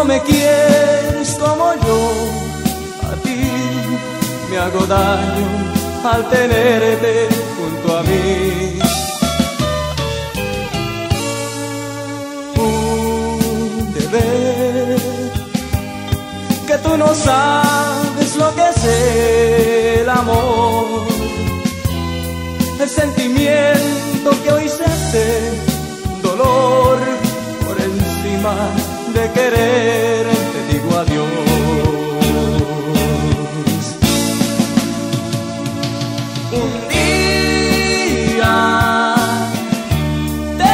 me quieres como yo, a ti me hago daño al tenerte junto a mí. Pude ver que tú no sabes lo que es el amor, el sentimiento que hoy siente, dolor por encima de querer, te digo adiós. Un día te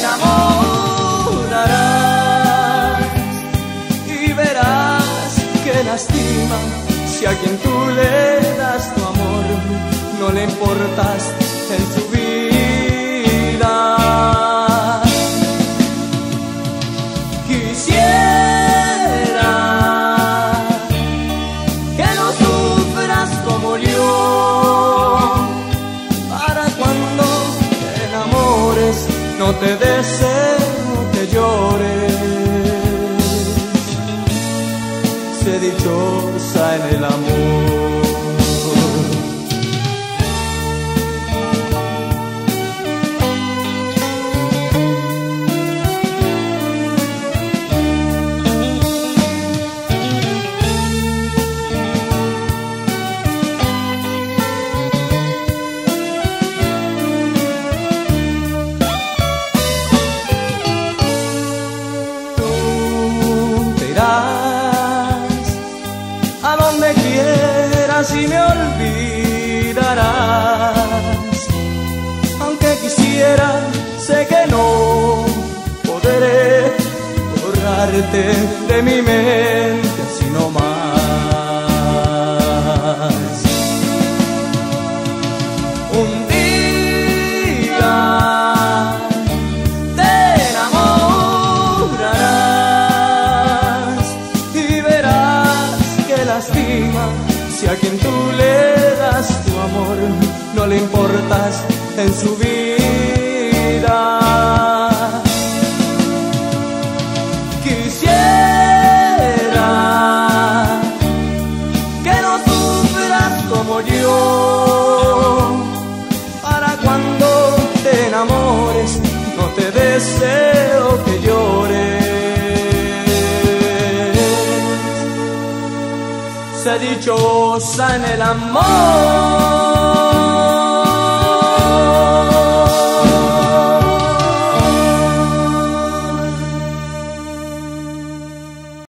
enamorarás y verás que lastima si a quien tú le das tu amor no le importas en su vida. Quisiera que no sufras como yo, para cuando te enamores no te deseo que llores. Sé dichosa en el amor. A donde quieras y me olvidarás, aunque quisiera, sé que no podré borrarte de mi mente así nomás. Un día te enamorarás y verás que lastima si a quien tú le das tu amor no le importas en su vida. Quisiera que no sufras como yo, para cuando te enamores no te deseo que llores. Sé dichosa en el amor.